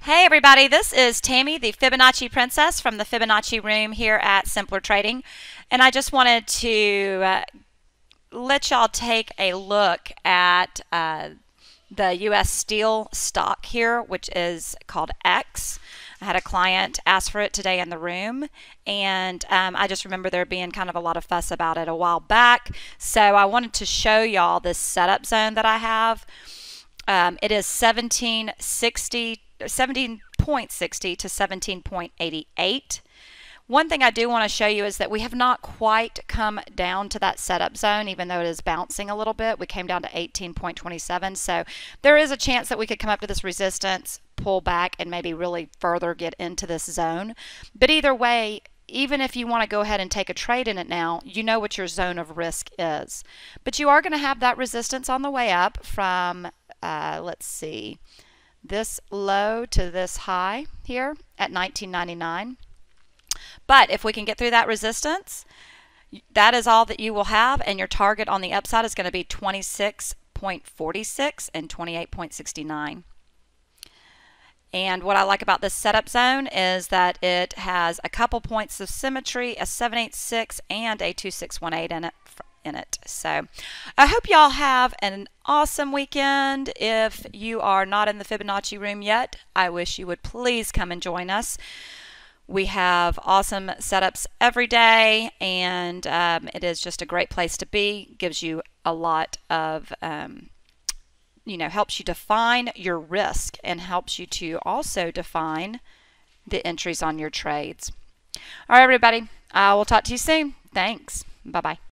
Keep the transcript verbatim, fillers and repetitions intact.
Hey everybody, this is Tammy, the Fibonacci Princess from the Fibonacci Room here at Simpler Trading, and I just wanted to uh, let y'all take a look at uh, the U S Steel stock here, which is called X. I had a client ask for it today in the room, and um, I just remember there being kind of a lot of fuss about it a while back, so I wanted to show y'all this setup zone that I have. Um, it is seventeen sixty, seventeen point six zero to seventeen point eight eight. One thing I do want to show you is that we have not quite come down to that setup zone, even though it is bouncing a little bit. We came down to eighteen point two seven, so there is a chance that we could come up to this resistance, pull back, and maybe really further get into this zone. But either way, even if you want to go ahead and take a trade in it now, you know what your zone of risk is. But you are going to have that resistance on the way up from, uh, let's see, this low to this high here at nineteen ninety-nine. But if we can get through that resistance, that is all that you will have, and your target on the upside is going to be twenty-six point four six and twenty-eight point six nine. And what I like about this setup zone is that it has a couple points of symmetry, a seven eight six and a two six one eight in it. in it. So I hope y'all have an awesome weekend. If you are not in the Fibonacci room yet, I wish you would please come and join us. We have awesome setups every day, and um, it is just a great place to be. Gives you a lot of um, you know, helps you define your risk and helps you to also define the entries on your trades. All right, everybody, I will talk to you soon. Thanks. Bye-bye.